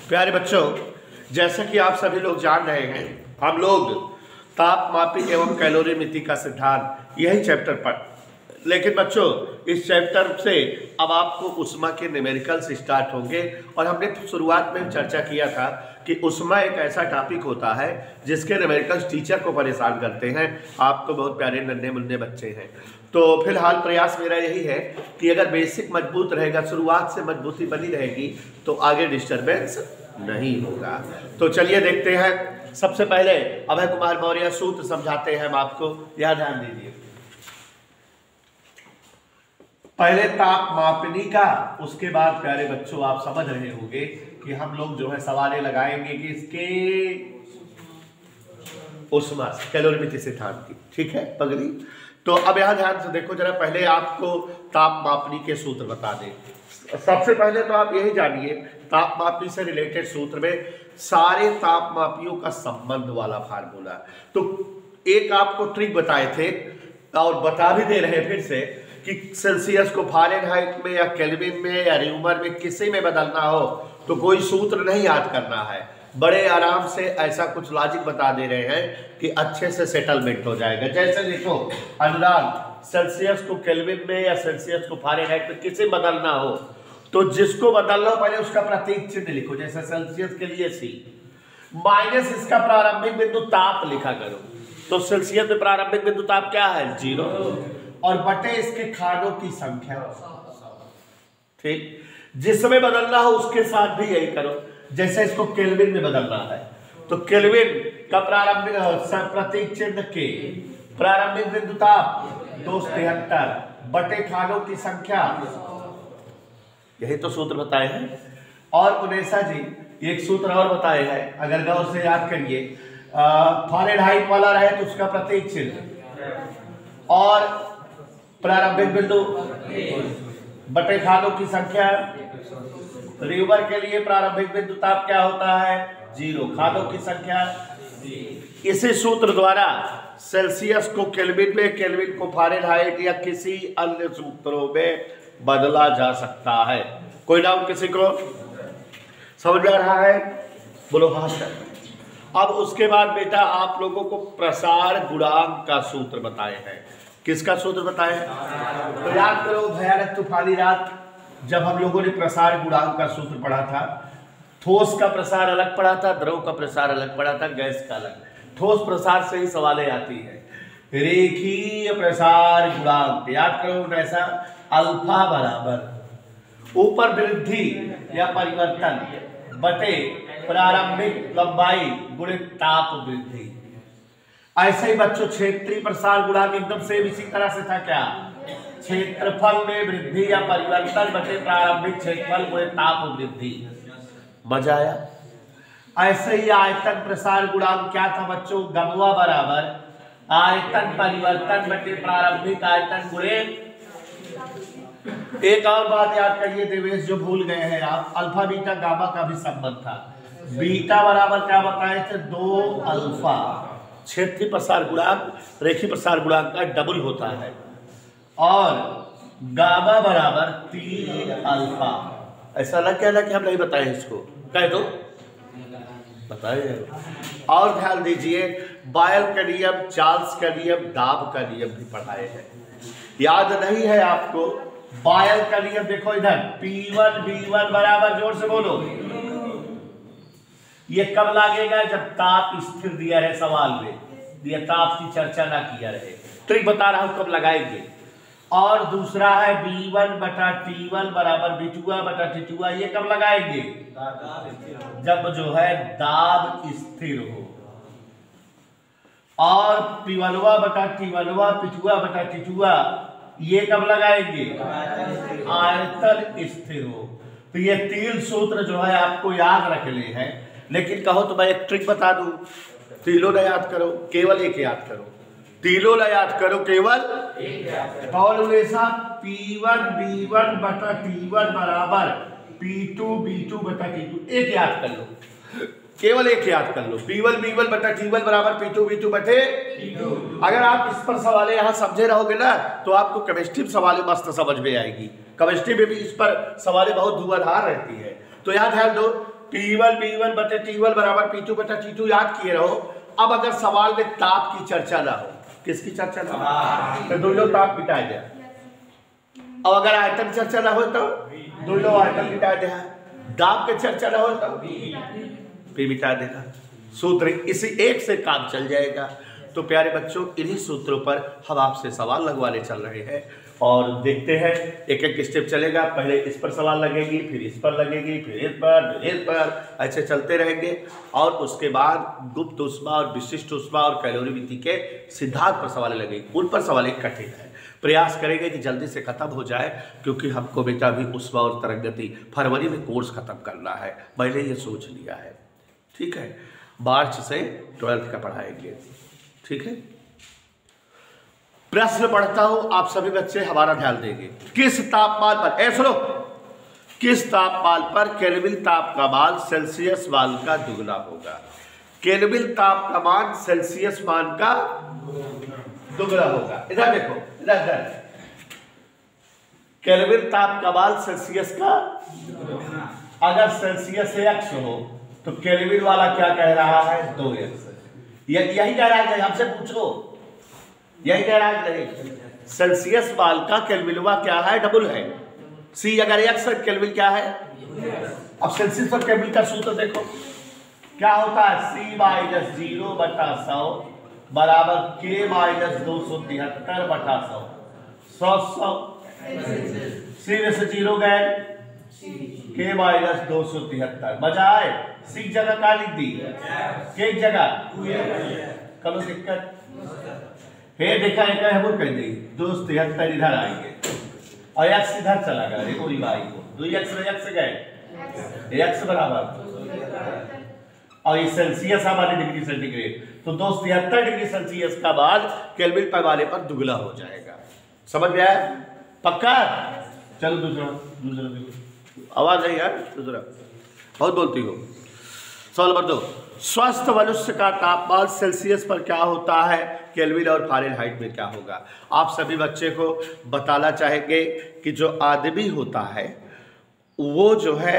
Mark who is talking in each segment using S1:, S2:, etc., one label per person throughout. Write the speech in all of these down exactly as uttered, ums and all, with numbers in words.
S1: प्यारे बच्चों, जैसा कि आप सभी लोग जान रहे हैं, हम लोग तापमापी एवं कैलोरीमिति का सिद्धांत यही चैप्टर पढ़, लेकिन बच्चों इस चैप्टर से अब आपको उष्मा के न्यूमेरिकल्स स्टार्ट होंगे। और हमने शुरुआत में चर्चा किया था कि उष्मा एक ऐसा टॉपिक होता है जिसके न्यूमेरिकल्स टीचर को परेशान करते हैं। आप तो बहुत प्यारे नन्हे मुन्ने बच्चे हैं, तो फिलहाल प्रयास मेरा यही है कि अगर बेसिक मजबूत रहेगा, शुरुआत से मजबूती बनी रहेगी, तो आगे डिस्टर्बेंस नहीं होगा। तो चलिए देखते हैं। सबसे पहले अभय कुमार मौर्य सूत्र समझाते हैं हम आपको, यह ध्यान दीजिए। पहले ताप मापनी का, उसके बाद प्यारे बच्चों आप समझ रहे होंगे कि हम लोग जो है सवालें लगाएंगे कि इसके उष्मा कैलोरीमिति सिद्धांत की, ठीक है पगली। तो अब यहां ध्यान से देखो जरा, पहले आपको ताप मापनी के सूत्र बता दें। सबसे पहले तो आप यही जानिए, ताप मापनी से रिलेटेड सूत्र में सारे ताप मापियों का संबंध वाला फार्मूला। तो एक आपको ट्रिक बताए थे और बता भी दे रहे हैं फिर से कि सेल्सियस को फारेनहाइट में या केल्विन में या र्यूमर में किसी में बदलना हो तो कोई सूत्र नहीं याद करना है, बड़े आराम से ऐसा कुछ लॉजिक बता दे रहे हैं कि अच्छे से सेटलमेंट हो जाएगा। जैसे देखो अनुराग, सेल्सियस को केल्विन में या सेल्सियस को फारेनहाइट में किसी बदलना हो तो जिसको बदलना हो पहले उसका प्रतीक चिन्ह लिखो। जैसे सेल्सियस के लिए सी माइनस इसका प्रारंभिक बिंदु ताप लिखा करो, तो सेल्सियस में प्रारंभिक बिंदु ताप क्या है? जीरो, और बटे इसके खानों की संख्या, ठीक। जिसमें बदलना हो उसके साथ भी यही करो। जैसे इसको केल्विन में बदलना है तो केल्विन का प्रारंभिक प्रतीक चिन्ह के, प्रारंभिक बिंदु ताप दो सौ तिहत्तर बटे खानों की संख्या, यही तो सूत्र बताए हैं। और उनेसा जी एक सूत्र और बताए हैं, अगर गौर से याद करिए, फारेनहाइट वाला रहे तो उसका प्रतीक चिन्ह और प्रारंभिक बिंदु बटे खानों की संख्या। र्यूमर के लिए प्रारंभिक बिंदु ताप क्या होता है? जीरो, खानों की संख्या। इसी सूत्र द्वारा सेल्सियस को केल्विन में, केल्विन को फारेनहाइट या किसी अन्य सूत्रों में बदला जा सकता है। कोई डाउट किसी को? समझ में आ रहा है? बोलो हाँ सर। अब उसके बाद बेटा आप लोगों को प्रसार गुणांक का सूत्र बताए हैं। किसका सूत्र बताए? तो याद करो, भयानक तूफानी रात जब हम लोगों ने प्रसार गुणांक का सूत्र पढ़ा था, ठोस का प्रसार अलग पढ़ा था, द्रव का प्रसार अलग पढ़ा था, गैस का अलग। ठोस प्रसार से ही सवालें आती है। रेखीय प्रसार गुणांक याद करो, ऐसा अल्फा बराबर ऊपर वृद्धि या परिवर्तन बटे प्रारंभिक लंबाई गुणित ताप वृद्धि। ऐसे ही बच्चों क्षेत्रीय प्रसार गुणांक एकदम सेम इसी तरह से था। क्या? क्षेत्रफल में वृद्धि या परिवर्तन बटे प्रारंभिक क्षेत्रफल गुणित ताप वृद्धि। मजा आया? ऐसे ही आयतन प्रसार गुणांक क्या था बच्चों? गमवा बराबर आयतन परिवर्तन बटे प्रारंभिक आयतन गुणित। एक और बात याद करिए देवेश, जो भूल गए हैं आप, अल्फा बीटा गामा का भी संबंध था। बीटा बराबर क्या बताए थे? दो अल्फा। क्षेत्रीय प्रसार गुणांक रेखीय प्रसार गुणांक का डबल होता है, और गामा बराबर तीन अल्फा। ऐसा लग क्या लग कि हम नहीं बताए इसको? कह दो, बताए। और ध्यान दीजिए, बायल का नियम, चार्ल्स का नियम, दाब का नियम भी पढ़ाए हैं। याद नहीं है आपको? बायल का नियम देखो इधर, पी वन बी वन बराबर, जोर से बोलो, ये कब लागेगा? जब ताप स्थिर दिया रहे सवाल में, ये ताप की चर्चा ना किया रहे। ट्रिक बता रहा हूं कब लगाएंगे। और दूसरा है बी वन बटा टी वन बराबर बी टू बटा टी टू, ये कब लगाएंगे? जब जो है दाब स्थिर हो। और पी वन बटा टी वन पी टू बटा टी टू, ये कब लगाएंगे? आयतन स्थिर हो। तो ये तीन सूत्र जो है आपको याद रखने हैं, लेकिन कहो तो मैं एक ट्रिक बता दूं, तीनों न याद करो, केवल एक याद करो। तीनों न याद करो, केवल और हमेशा पी वन बी वन बटा टी वन बराबर पी टू बी टू बटा टी टू, एक याद कर लो, केवल एक याद कर लो। पी वन बी वन बटा टी वन बराबर पी टू बी टू बटे टी टू। अगर आप इस पर सवालें यहाँ समझे रहोगे ना, तो आपको केमिस्ट्री सवालें मस्त समझ में आएगी। केमिस्ट्री में भी इस पर सवालें बहुत धुआंधार रहती है। तो यहाँ ध्यान दो, पी वन बी वन बटे टी वन बराबर पी टू बटा टी टू याद किए रहो। अब अगर सवाल में ताप की चर्चा ना हो, किसकी चर्चा ना हो तो दोनों ताप मिटा दिया। अब अगर आयतन चर्चा ना हो तो दोनों आयतन मिटा दिया। दाब के चर्चा ना हो तो पी मिटा देगा। सूत्र इसी एक से काम चल जाएगा। तो प्यारे बच्चों, इन्हीं सूत्रों पर हम आपसे सवाल लगवाने चल रहे हैं और देखते हैं एक एक स्टेप चलेगा। पहले इस पर सवाल लगेगी, फिर इस पर लगेगी, फिर इस पर, फिर इस पर, ऐसे चलते रहेंगे। और उसके बाद गुप्त ऊष्मा और विशिष्ट ऊष्मा और कैलोरीमिति के सिद्धांत पर सवाल लगेगी। उन पर सवाल एक कठिन है, प्रयास करेंगे कि जल्दी से खत्म हो जाए, क्योंकि हमको बेटा भी ऊष्मा और तरंगति फरवरी में कोर्स खत्म करना है। मैंने ये सोच लिया है, ठीक है। मार्च से ट्वेल्थ का पढ़ाएंगे, ठीक है। प्रश्न पढ़ता हूं, आप सभी बच्चे हमारा ध्यान देंगे। किस तापमान पर, ऐ सुनो, किस तापमान पर केल्विन ताप का मान सेल्सियस मान का दुगना होगा? केल्विन ताप का मान सेल्सियस मान का दुगना होगा। इधर देखो, इधर इधर केल्विन ताप का मान सेल्सियस का, अगर सेल्सियस एक्स हो तो केल्विन वाला क्या कह रहा है? दो एक्स। यही कह रहा है, हमसे पूछो, यही कह रहा है नहीं। सेल्सियस मान का केल्विनवा क्या है? डबल है। सी अगर एक्स है, केल्विन क्या है? अब सेल्सियस और केल्विन का सूत्र देखो क्या होता है? सी माइनस जीरो बटा सौ बराबर के माइनस दो सौ तिहत्तर बटा सौ। सौ सौ सी में से जीरो गए, के माइनस दो सौ तिहत्तर बजाय सी जगह का लिख दी, के जगह करो दिक्कत है। देखा एक है वो कह दी दो सौ तिहत्तर इधर आएंगे और एक्स इधर चला गया। देखो रिवाई को दो एक्स में एक्स गए, एक्स बराबर और ये सेल्सियस हमारे डिग्री सेंटीग्रेड, तो दो सौ तिहत्तर डिग्री सेल्सियस का बाद केल्विन पैमाने पर दुगना हो जाएगा। समझ में आया? पक्का? चलो दूसरा दूसरा आवाज नहीं यार, दूसरा बहुत बोलती हो। सवाल नंबर दो, स्वस्थ मनुष्य का तापमान सेल्सियस पर क्या होता है? केल्विन और फ़ारेनहाइट में क्या होगा? आप सभी बच्चे को बताना चाहेंगे कि जो आदमी होता है वो जो है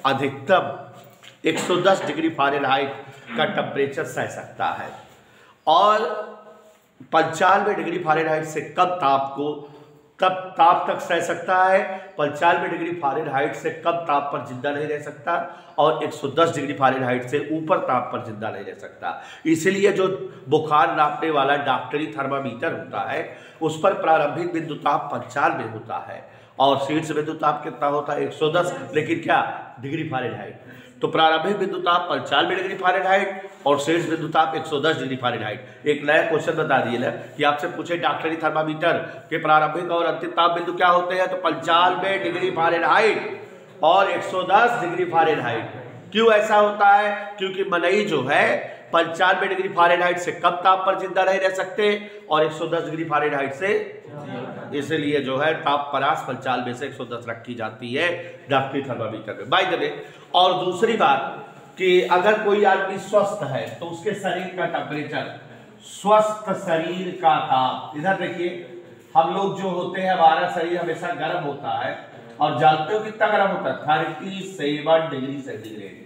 S1: अधिकतम एक सौ दस डिग्री फ़ारेनहाइट का टेम्परेचर सह सकता है और पंचानवे डिग्री फ़ारेनहाइट से कम ताप को तब ताप तक सह सकता है। पंचानवे डिग्री फ़ारेनहाइट से कम ताप पर जिंदा नहीं रह सकता और एक सौ दस डिग्री फ़ारेनहाइट से ऊपर ताप पर जिंदा नहीं रह सकता। इसलिए जो बुखार नापने वाला डॉक्टरी थर्मामीटर होता है उस पर प्रारंभिक बिंदु ताप पंचानवे होता है और शीर्ष बिंदु ताप कितना होता है? एक सौ दस, लेकिन क्या डिग्री फ़ारेनहाइट। तो प्रारंभिक बिंदु ताप पंचानवे डिग्री फ़ारेनहाइट और शीर्ष बिंदु ताप एक सौ दस डिग्री फ़ारेनहाइट। एक नया क्वेश्चन बता दिए ना कि आपसे पूछे डॉक्टरी थर्मामीटर के प्रारंभिक और अंतिम ताप बिंदु क्या होते हैं, तो पंचानवे डिग्री फ़ारेनहाइट और एक सौ दस डिग्री फ़ारेनहाइट। क्यों ऐसा होता है? क्योंकि मनई जो है पंचानवे डिग्री फ़ारेनहाइट से कम ताप पर जिंदा नहीं रह सकते और एक सौ दस डिग्री फ़ारेनहाइट से, इसलिए जो है ताप परास पंचानवे से एक सौ दस रखी जाती है डॉक्टरी थर्मामीटर में। बाय द वे, और दूसरी बात कि अगर कोई आदमी स्वस्थ है तो उसके शरीर का टेम्परेचर, स्वस्थ शरीर का ताप, इधर देखिए हम लोग जो होते हैं हमारा शरीर हमेशा गर्म होता है और जानते हो कितना गर्म होता है? Thirty seven degree centigrade.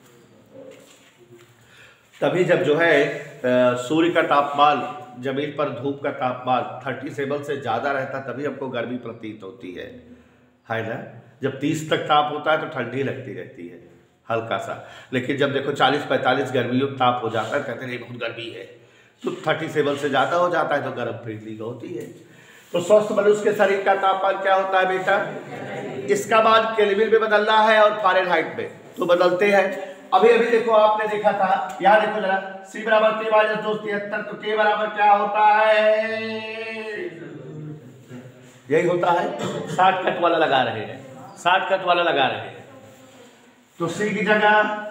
S1: तभी जब जो है सूर्य का तापमान, जमीन पर धूप का तापमान सैंतीस से ज़्यादा रहता है तभी हमको गर्मी प्रतीत होती है, है ना। जब तीस तक ताप होता है तो ठंडी लगती रहती है हल्का सा, लेकिन जब देखो चालीस पैंतालीस गर्मियों ताप हो जाता है, कहते हैं बहुत गर्मी है, तो सैंतीस से ज़्यादा हो जाता है तो गर्म फीलिंग होती है। तो स्वस्थ मनुष्य के शरीर का तापमान क्या होता है बेटा? इसका मान केल्विन में बदलना है और फ़ारेनहाइट में, तो बदलते हैं। अभी अभी देखो आपने देखा था, यहाँ देखो जरा, सी बराबर के माइनस दो सौ तिहत्तर, तो के बराबर क्या होता है? यही होता है। साठ कट वाला लगा रहे हैं, साठ कट वाला लगा रहे हैं, तो सी की जगह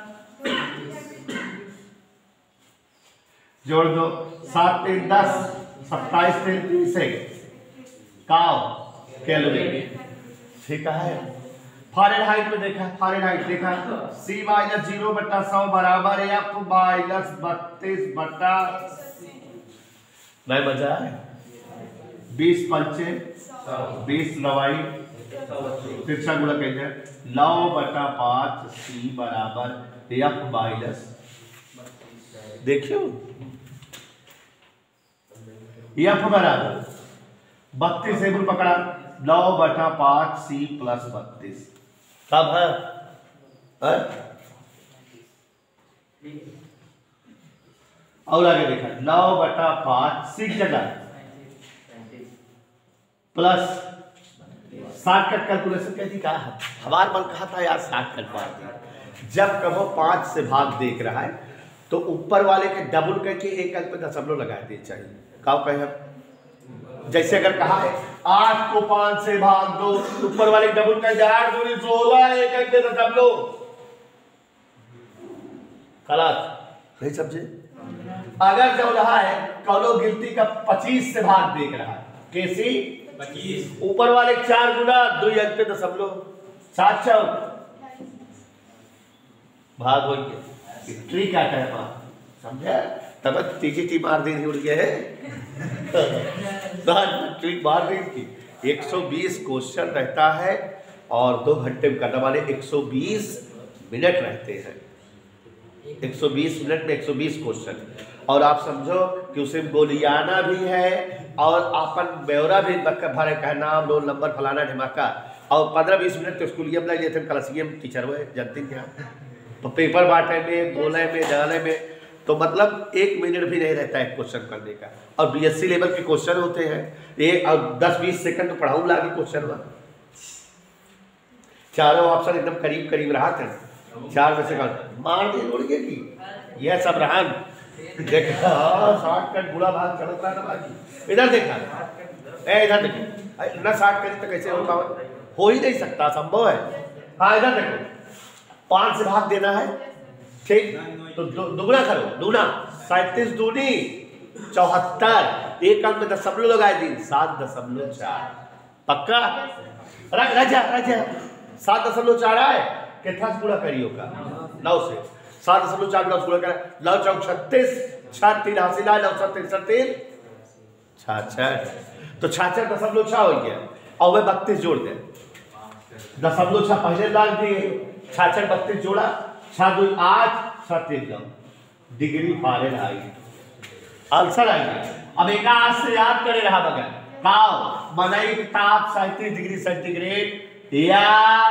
S1: जोड़ दो, सात तीन दस, सत्ताईस तीन तीस काव केल्विन, ठीक है। फ़ारेनहाइट में देखा, फ़ारेनहाइट देखा, सी माइनस जीरो बटा सौ बराबर एफ माइनस बत्तीस बटा, नहीं मजा है, बीस पंचे बीस नवाई तिरछा गुणा कह जाए नौ बटा पाँच सी बराबर एफ माइनस, देखियो एफ बराबर बत्तीस टेबल पकड़ा, नौ बटा पाँच सी प्लस बत्तीस सब है, है? और आगे देखा नौ बटा पाँच सी जगह प्लस साठ का कैलकुलेशन कहती कहा हमार मन कहा था यार साठ कट मार दी। जब कहो पांच से भाग देख रहा है तो ऊपर वाले के डबल करके एक अंक पे दशमलव लगा दिए चाहिए। कहो कहे हम जैसे अगर कहा है आठ को पांच से भाग दो, ऊपर वाले डबल का आठ दूनी सोलह, एक अंक पे दशमलव, गलत नहीं समझे। अगर जो रहा है कौनो गिनती का पच्चीस से भाग देख रहा है कैसी पच्चीस, ऊपर वाले चार गुना दो अंक पे दशमलव, सात चौक भाग हो गया, ट्रिक आता है वहां समझा, तब तीजी टी मार दी उड़ गया है ट्रिक मार दी थी। एक सौ बीस क्वेश्चन रहता है और दो घंटे में करने वाले एक सौ बीस मिनट रहते हैं, एक सौ बीस मिनट में एक सौ बीस क्वेश्चन, और आप समझो कि उसे बोलियाना भी है और अपन ब्यौरा भी भरे का नाम रोल नंबर फलाना ढिमाका, और पंद्रह बीस मिनट तो स्कूलिए में लग जाते हैं, क्लासिए में टीचर हुए जानते क्या, तो पेपर बांटे में बोले में जाने में, तो मतलब एक मिनट भी नहीं रहता है क्वेश्चन करने का। और बीएससी लेवल के क्वेश्चन होते हैं ये, और दस बीस सेकंड तो पढ़ाऊ लागे क्वेश्चन में, चारों ऑप्शन एकदम करीब करीब रहा था, चार में से मार दी उड़ गई की यह सब रहा देखा शॉर्टकट बुरा भाग चलत रहा ना। इधर देखा ए इधर देखो ना, शॉर्ट करी तो कैसे हो पावे, हो ही नहीं सकता, संभव है। हाँ इधर देखो पांच से भाग देना है ठीक, तो दुगुना करो, दूना सैंतीस दूनी चौहत्तर, एक अंक में दशमलव लगाए दी सात दशमलव चार, पक्का राजा राजा सात दशमलव चार आए कितना पूरा करियो का नौ से सात दशमलव चार नौ पूरा कर, नौ चौक छत्तीस, छह तीन हासिल है, नौ सौ तिरसठ तीन छाछठ, तो छाछठ दशमलव छह हो गया, और वह बत्तीस जोड़ दे, दशमलव छह पहले डाल दिए, छाछठ बत्तीस जोड़ा, छह दो आठ, छह तीन नौ डिग्री फारेनहाइट आंसर आ गया। अब एक आज से याद करे रहा बगैर पाओ मनाई ताप सैंतीस डिग्री सेंटीग्रेड या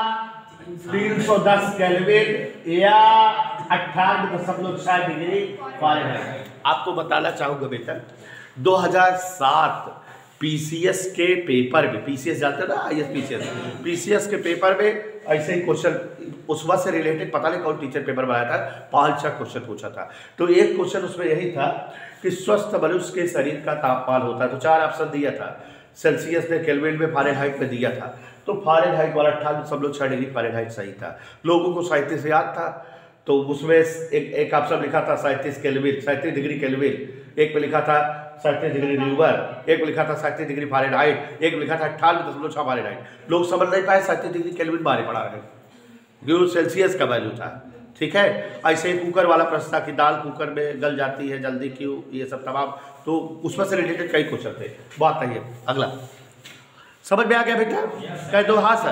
S1: तीन सौ दस केल्विन या अट्ठानवे दशमलव छह डिग्री फारेनहाइट। आपको बताना चाहूंगा बेटा दो हज़ार सात पीसीएस के पेपर में, पीसीएस जानते हो ना आईएएस पीसीएस, पीसीएस के पेपर में ऐसे ही क्वेश्चन उस वक्त से रिलेटेड पता नहीं कौन टीचर पेपर बनाया था, पांच छह क्वेश्चन पूछा था, तो एक क्वेश्चन उसमें यही था कि स्वस्थ मनुष्य के शरीर का तापमान होता है, तो चार ऑप्शन दिया था, सेल्सियस में, केल्विन में, फारेनहाइट में दिया था, तो फारेनहाइट वाला अट्ठानवे दशमलव छह डिग्री फारेनहाइट सही था। लोगों को सैंतीस याद था, तो उसमें एक एक ऑप्शन लिखा था सैंतीस केल्विन, सैंतीस डिग्री केल्विन, एक में लिखा था सैंतीस डिग्री न्यूबर, एक में लिखा था सैंतीस डिग्री फारेनहाइट, एक में लिखा था अट्ठानवे दशमलव छह फारेनहाइट। लोग समझ नहीं पाए सैंतीस डिग्री केल्विन बारे पढ़ा रहे, जो सेल्सियस का वैल्यू था, ठीक है। ऐसे ही कुकर वाला प्रश्न था कि दाल कुकर में गल जाती है जल्दी क्यों, ये सब तमाम, तो उसमें से रिलेटेड कई क्वेश्चन थे। बात नहीं है, अगला समझ में आ गया बेटा, कह दो हाँ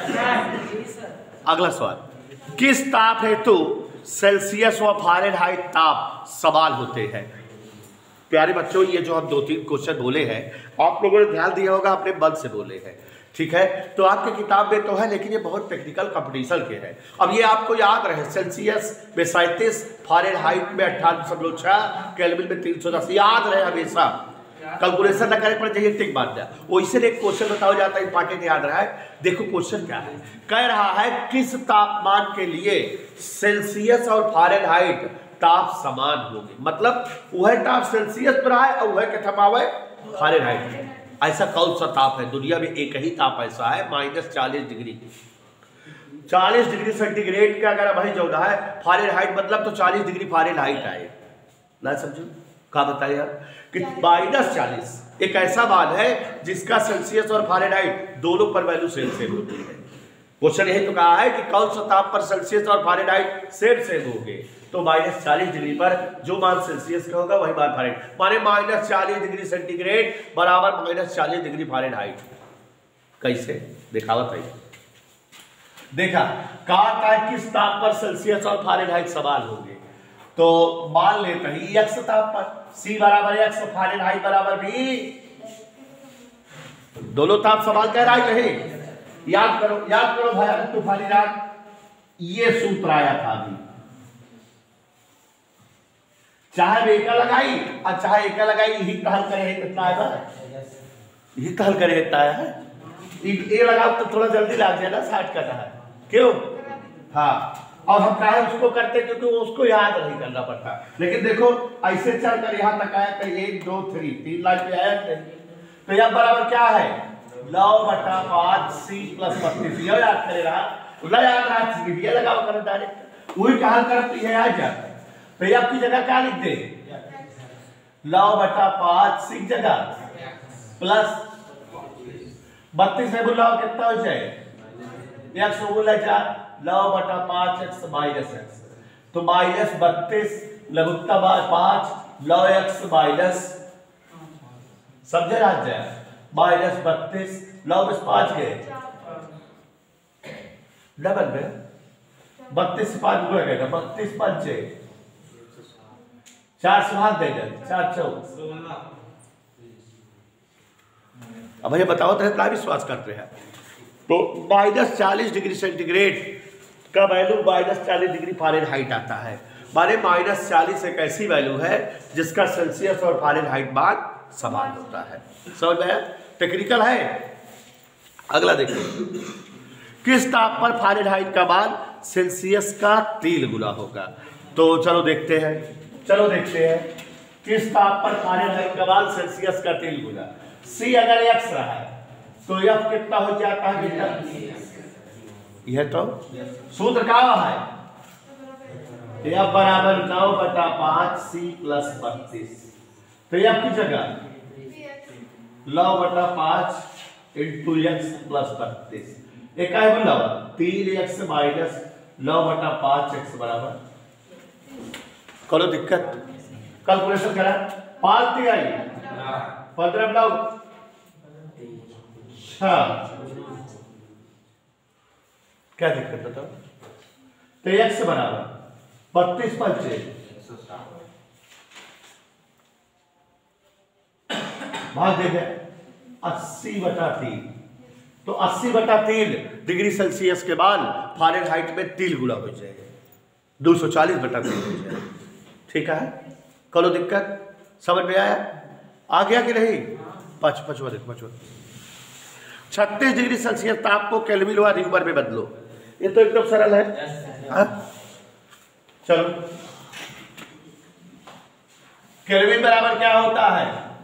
S1: सर। अगला सवाल, किस ताप हेतु सेल्सियस व फारेनहाइट ताप सवाल होते हैं। प्यारे बच्चों ये जो हम दो तीन क्वेश्चन बोले हैं आप लोगों ने ध्यान दिया होगा, अपने मन से बोले हैं, ठीक है। तो आपके किताब में तो है लेकिन ये बहुत टेक्निकल कंपटीशन के हैं। अब ये आपको याद रहे सेल्सियस में सैंतीस, फारेनहाइट में अट्ठानवे दशमलव छह, केल्विन में तीन सौ दस, याद रहे हमेशा, कैलकुलेशन न करे पर चाहिए टिक बात जाए। वैसे एक क्वेश्चन बताया जाता है इंपॉर्टेंट याद रहा है, देखो क्वेश्चन क्या है, कह रहा है किस तापमान के लिए सेल्सियस और फारेनहाइट ताप समान होंगे, मतलब वह ताप सेल्सियस पर है और वह क्या थमावे फारेनहाइट। ऐसा कौन सा ताप है दुनिया में, एक ही ताप ऐसा है माइनस चालीस डिग्री, चालीस डिग्री सेंटीग्रेड का अगर भाई जो है फारेनहाइट मतलब तो चालीस डिग्री फारेनहाइट आए ना, समझो क्या बताइए कि माइनस चालीस एक ऐसा मान है जिसका सेल्सियस और फारेनहाइट दोनों पर वैल्यू सेम सेम होती है। क्वेश्चन यही तो कहा है कि कौन सा ताप पर सेल्सियस और फारेनहाइट सेम सेम होंगे, तो माइनस चालीस डिग्री पर जो मान सेल्सियस का होगा वही मान फारेनहाइट, माने माइनस चालीस डिग्री सेंटीग्रेड बराबर माइनस चालीस डिग्री फारेनहाइट। कैसे दिखावत है। देखा कहा था किस ताप पर सेल्सियस और फारेनहाइट सवाल होंगे, तो मान लेते हैं एक्स ताप पर सी बराबर एक्स, फारेनहाइट बराबर भी, दोनों ताप सवाल कह रहा है नहीं। याद करो याद करो भाई तूफानी रात, ये सूत्र आया था अभी, चाहे बेका लगाई और चाहे एका लगाई, यही कहल करे कितना है, यही कहल करे इतना है। ये लगाओ तो थोड़ा जल्दी लग जाए ना, साठ का है क्यों, हाँ। और हम कहा उसको करते क्योंकि उसको याद नहीं करना पड़ता, लेकिन देखो ऐसे चल कर यहाँ तक आया कि एक दो थ्री तीन लाइन पे आया नहीं, तो यह बराबर क्या है, नौ बटा पांच सी प्लस बत्तीस, यह याद करे रहा, उल्ला याद रहा, ये लगाओ करो डायरेक्ट, वही कहा करती है आ जाता। तो ये आपकी जगह क्या लिख दे, नौ बटा पांच सी जगह प्लस बत्तीस में बुलाओ कितना हो जाए, एक्स बोला जा नौ बटा पांच एक्स माइनस एक्स, तो माइनस बत्तीस लघुत्तम पांच नौ एक्स माइनस, समझे राज जाए, माइनस बत्तीस नौ बस पांच गए डबल में, बत्तीस से पांच गुणा करेगा, बत्तीस पंचे चार से भाग देगा, चार चौक। अब भैया बताओ तो इतना विश्वास करते हैं, तो माइनस चालीस डिग्री सेंटीग्रेड का वैल्यू माइनस चालीस डिग्री फारेनहाइट आता है, माने माइनस चालीस एक ऐसी वैल्यू है जिसका सेल्सियस और फारेनहाइट मान समान होता है। समझ में, टेक्निकल है। अगला देखिए, किस ताप पर फारेनहाइट का मान सेल्सियस का तीन गुना होगा, तो चलो देखते हैं चलो देखते हैं किस ताप पर फारेनहाइट का मान सेल्सियस का तीन गुना। सी अगर एक्स रहा है तो एफ कितना हो जाता है बेटा, यह तो सूत्र क्या है, एफ बराबर नौ बटा पांच सी प्लस बत्तीस, तो एफ की जगह नौ बटा पांच इंटू एक्स प्लस बत्तीस, एक है बोला तीन एक्स माइनस नौ बटा पांच एक्स बराबर, करो दिक्कत कैलकुलेशन करा, पांच ती आई पंद्रह बनाओ क्या दिक्कत बताओ, तो एक्स बराबर बत्तीस पंचे भाग देंगे अस्सी बटा तीन, तो अस्सी बटा तीन डिग्री सेल्सियस के बाद फारेनहाइट में तीन गुना हो जाएगा, दो सौ चालीस बटा तीन हो जाएगा। ठीक है, करो दिक्कत, समझ में आया, आ गया कि नहीं। पांच पचवा देखो पचवा, छत्तीस डिग्री सेल्सियस ताप को केल्विन व न्यूमन में बदलो, ये तो एकदम सरल है। हाँ? चलो केल्विन बराबर क्या होता है,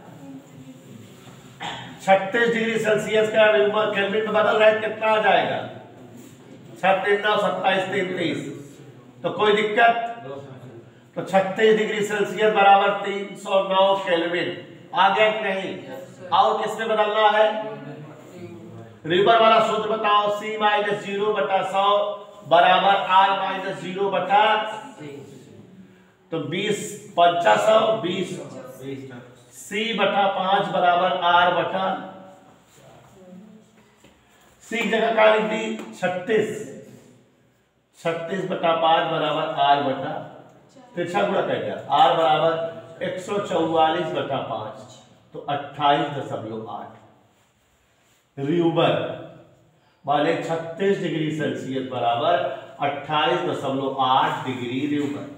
S1: छत्तीस डिग्री सेल्सियस का न्यूमन केल्विन में बदल रहा है, कितना आ जाएगा, छत्तीस नौ सत्ताईस तीन तीस, तो कोई दिक्कत, तो छत्तीस डिग्री सेल्सियस बराबर तीन सौ नौ केल्विन आ गया कि नहीं। और किसमें बदलना है, रिवर वाला सूत्र बताओ, सी माइनस जीरो बटा सौ बराबर आर माइनस जीरो बटा, तो बीस पंचा सौ बीस, सी बटा पांच बराबर आर बटा, सी जगह का लिख दी छत्तीस, छत्तीस बटा पांच बराबर आर बटा, तिरछा गुणा कर दिया, आर बराबर एक सौ चौवालीस बटा पांच, तो अट्ठाईस दशमलव आठ रियूबर वाले छत्तीस डिग्री सेल्सियस बराबर अट्ठाईस दशमलव आठ डिग्री रियूबर।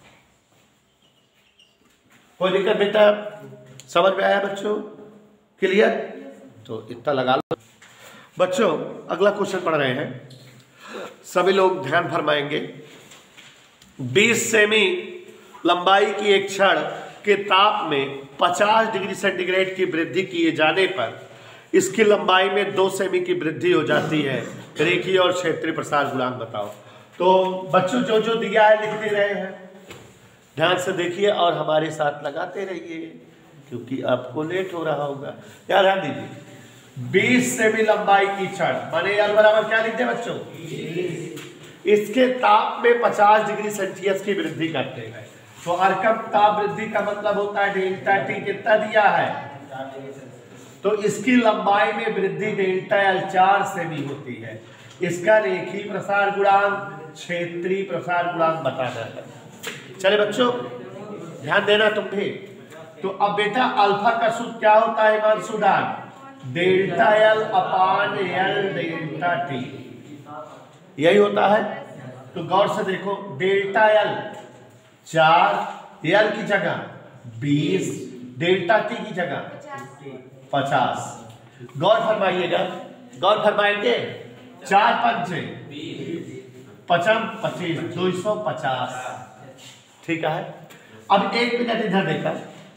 S1: कोई दिक्कत बेटा, समझ में आया बच्चों, क्लियर, तो इतना लगा लो बच्चों। अगला क्वेश्चन पढ़ रहे हैं, सभी लोग ध्यान फरमाएंगे। बीस सेमी लंबाई की एक छड़ के ताप में पचास डिग्री सेंटीग्रेड की वृद्धि किए जाने पर इसकी लंबाई में दो सेमी की वृद्धि हो जाती है, रेखीय और क्षेत्रीय प्रसार गुणांक बताओ। तो बच्चों जो जो दिया है लिखते रहे हैं, ध्यान से देखिए और हमारे साथ लगाते रहिए क्योंकि आपको लेट हो रहा होगा। क्या ध्यान दीजिए, बीस सेमी लंबाई की छड़ माने एल बराबर क्या लिखते हैं बच्चों, इसके ताप में पचास डिग्री सेल्सियस की वृद्धि करते हैं, तो अर्कम ताप वृद्धि का मतलब होता है डेल्टा टी, कितना दिया है तो इसकी लंबाई में वृद्धि डेल्टा एल चार से भी होती है। इसका रेखीय प्रसार गुणांक क्षेत्रीय प्रसार गुणांक बताना है। चले बच्चों ध्यान देना तुम भी। तो अब बेटा अल्फा का सूत्र क्या होता है हिमांशु डान? Delta L upon L delta T, यही होता है। तो गौर से देखो, डेल्टा एल चार, एल की जगह बीस, डेल्टा टी की जगह पचास। गौर फरमाइएगा, गौर फरमाएंगे। चार पंचे पचम पच्चीस, दो सौ पचास। ठीक है। अब एक मिनट इधर देखा,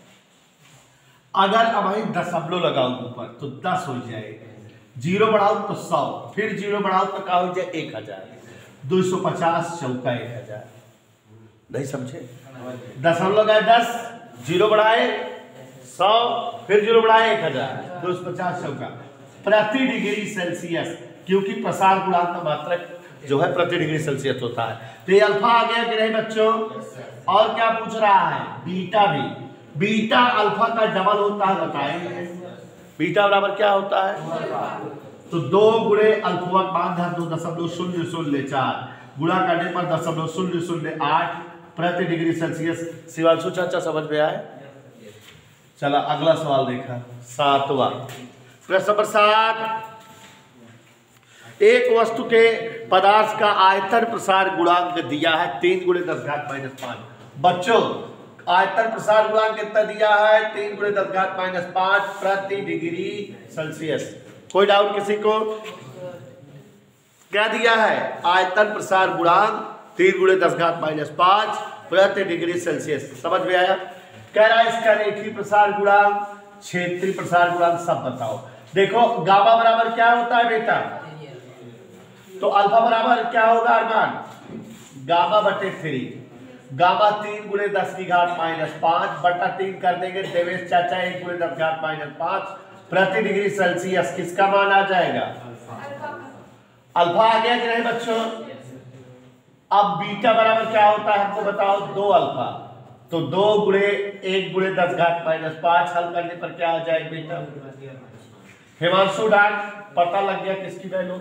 S1: अगर अब मैं दशमलव लगाऊं ऊपर तो दस हो जाएगा, जीरो बढ़ाऊं तो सौ, फिर जीरो बढ़ाऊं तो क्या हो जाए एक हजार, दो सौ पचास चौका एक हजार। नहीं समझे? दशमलव गए दस, जीरो बढ़ाए सौ, फिर जीरो बढ़ाए एक हजार, दो सौ पचास चौका प्रति डिग्री सेल्सियस, क्योंकि प्रसार गुणांक का मात्रक जो है प्रति डिग्री सेल्सियस होता है। तो ये अल्फा आ गया कि नहीं बच्चों? और क्या पूछ रहा है? बीटा भी। बीटा अल्फा का डबल होता है, बताएंगे। बीटा बराबर क्या होता है? तो दो गुणे अल्फा मान धर दो दशमलव शून्य शून्य चार, गुणा करने पर दशमलव शून्य शून्य आठ प्रति डिग्री सेल्सियस। शिवांशु चाचा समझ में आए? चला अगला सवाल देखा, सातवां प्रश्न नंबर सात। एक वस्तु के पदार्थ का आयतन प्रसार गुणांक दिया है तीन गुणे दस घात माइनस पांच। बच्चों आयतन प्रसार गुणांक कितना दिया है? तीन गुणे दस घात माइनस पांच प्रति डिग्री सेल्सियस। कोई डाउट किसी को? क्या दिया है? आयतन प्रसार गुणांक तीन गुणे दस घात माइनस पांच प्रति डिग्री सेल्सियस। समझ में आया? कह रहा है इसका रेखीय प्रसार गुणांक, क्षेत्रीय प्रसार गुणांक सब बताओ। देखो गामा बराबर क्या होता है बेटा? तो अल्फा बराबर क्या होगा अरमान? गामा बटे थ्री। गामा तीन गुणे दस की घात माइनस पांच बटा तीन कर देंगे देवेश चाचा एक गुणे दस घात माइनस पांच प्रति डिग्री सेल्सियस। किसका मान आ जाएगा? अल्फा आ गया कि नहीं बच्चों? अब बीटा बराबर क्या होता है हमको बताओ? दो अल्फा। तो दो गुणे एक गुणे दस घात माइनस पांच हल करने पर क्या आ जाएगा बेटा? हिमांशु डान पता लग गया किसकी value?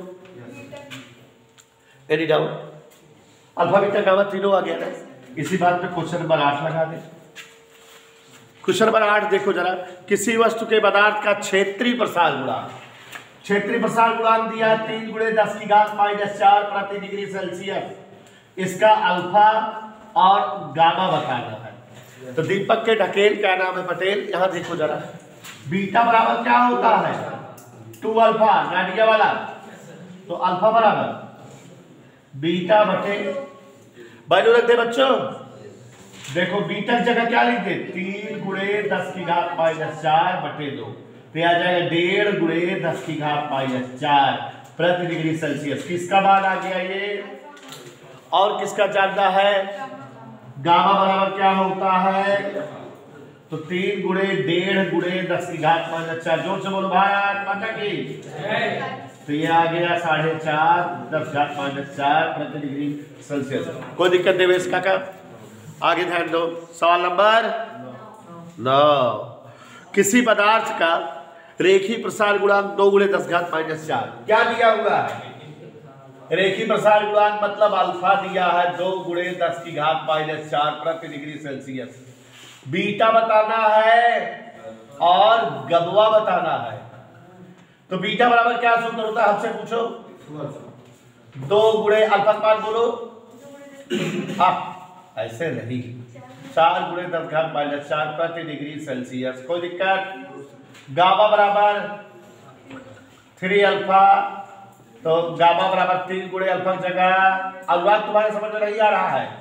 S1: Any doubt? Alpha beta gamma तीनों आ गया ना। इसी बात पे क्वेश्चन नंबर आठ लगा दे। क्वेश्चन नंबर आठ देखो जरा, किसी वस्तु के पदार्थ का क्षेत्रीय प्रसार गुणांक, क्षेत्रीय प्रसार गुणांक दिया है तीन गुणे दस की घात माइनस चार प्रति डिग्री सेल्सियस। इसका अल्फा और गामा बताना है। तो दीपक के ढकेल क्या नाम है पटेल? यहां देखो जरा, बीटा बराबर क्या होता है? टू अल्फा नाडिया वाला। तो अल्फा बराबर बीटा बटे वैल्यू रख दे बच्चों। देखो बीटा की जगह क्या लिख दे? तीन गुणे दस की घात माइनस चार बटे दो, तो आ जाएगा डेढ़ गुणे दस की घात माइनस चार प्रति डिग्री सेल्सियस। किसका मान आ गया ये? और किसका जानना है? गामा बराबर क्या होता है? तो तीन गुणे डेढ़ गुणे दस की घात माइनस चार। जोर से बोलो भाई माता की। तो ये आ गया साढ़े चार दस घात माइनस चार प्रति डिग्री सेल्सियस। कोई दिक्कत देवेश काका? आगे ध्यान दो। सवाल नंबर नौ। किसी पदार्थ का रेखीय प्रसार गुणांक दो गुणे दस घात माइनस चार। क्या दिया हुआ है? रेखीय प्रसार गुणांक मतलब अल्फा दिया है दो गुणे दस की घात माइनस चार प्रति डिग्री सेल्सियस। बीटा बताना है और गबवा बताना है। तो बीटा बराबर क्या सूत्र होता है हमसे पूछो? दो गुणे अल्फा मान बोलो। हाँ ऐसे नहीं, चार गुणे दस घात माइनस चार प्रति डिग्री सेल्सियस। कोई दिक्कत? गामा बराबर थ्री अल्फा, तो गामा बराबर तीन गुणे अल्फा की जगह। अनुवाद तुम्हारे समझ में नहीं आ रहा है?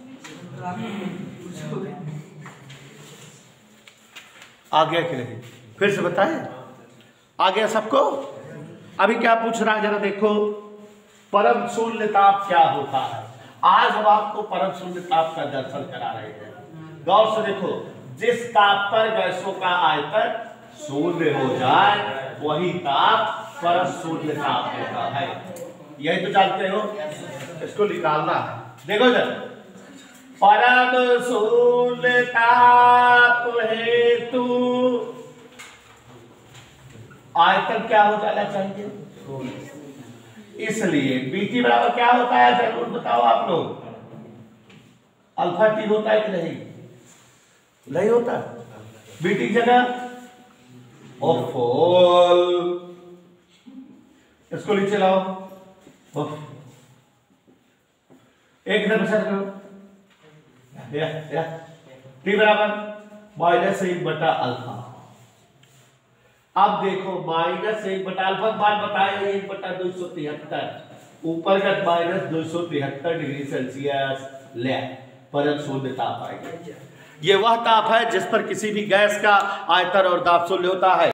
S1: आ गया कि नहीं? फिर से बताएं। आ गया सबको? अभी क्या पूछ रहा है जरा देखो, परम शून्य ताप क्या होता है? आज हम आपको परम शून्य ताप का दर्शन करा रहे हैं। गौर से देखो, जिस ताप पर गैसों का आयतन शून्य हो जाए वही ताप परम शून्य ताप होता है। यही तो जानते हो, इसको निकालना है। देखो इधर, परम शून्य ताप हेतु आयतन क्या हो जाना चाहिए, इसलिए बीटी बराबर क्या होता है जरूर बताओ आप लोग, अल्फा टी होता है कि नहीं, नहीं होता, बीटी की जगह ऑफोल, इसको नीचे लाओ, एक इधर बचा करो, या या टी बराबर माइनस एक बटा अल्फा। अब देखो माइनस एक बटा अल्फा मान बताया एक बटा दो सौ तिहत्तर, ऊपर का माइनस दो सौ तिहत्तर डिग्री सेल्सियस ले परम शून्य ताप आएगा। ये वह ताप है जिस पर किसी भी गैस का आयतन और दाब शून्य होता है।